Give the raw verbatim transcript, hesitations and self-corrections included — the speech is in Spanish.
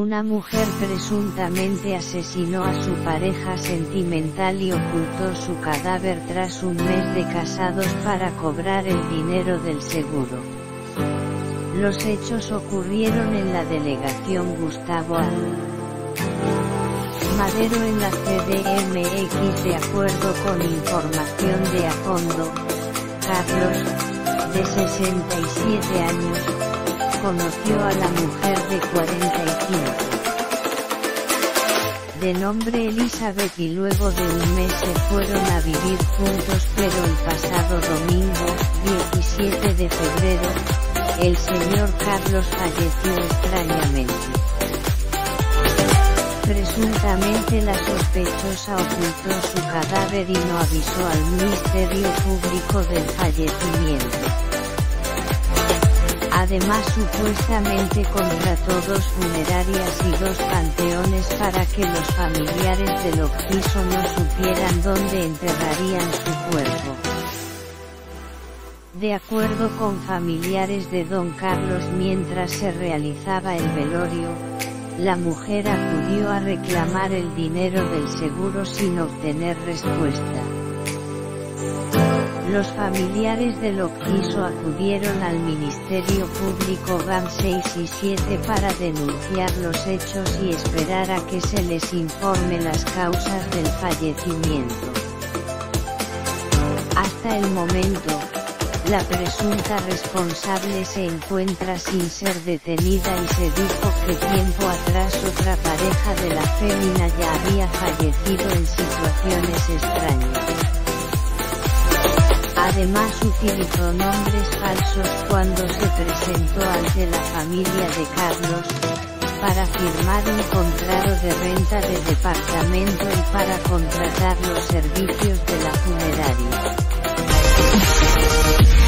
Una mujer presuntamente asesinó a su pareja sentimental y ocultó su cadáver tras un mes de casados para cobrar el dinero del seguro. Los hechos ocurrieron en la delegación Gustavo A. Madero en la C D M X. De acuerdo con información de A Fondo, Carlos, de sesenta y siete años, conoció a la mujer de cuarenta y cinco, de nombre Elizabeth, y luego de un mes se fueron a vivir juntos, pero el pasado domingo, diecisiete de febrero, el señor Carlos falleció extrañamente. Presuntamente la sospechosa ocultó su cadáver y no avisó al Ministerio Público del fallecimiento. Además, supuestamente contrató dos funerarias y dos panteones para que los familiares del occiso no supieran dónde enterrarían su cuerpo. De acuerdo con familiares de don Carlos, mientras se realizaba el velorio, la mujer acudió a reclamar el dinero del seguro sin obtener respuesta. Los familiares del occiso acudieron al Ministerio Público G A M seis y siete para denunciar los hechos y esperar a que se les informe las causas del fallecimiento. Hasta el momento, la presunta responsable se encuentra sin ser detenida y se dijo que tiempo atrás otra pareja de la fémina ya había fallecido en situaciones extrañas. Además, utilizó nombres falsos cuando se presentó ante la familia de Carlos, para firmar un contrato de renta de departamento y para contratar los servicios de la funeraria.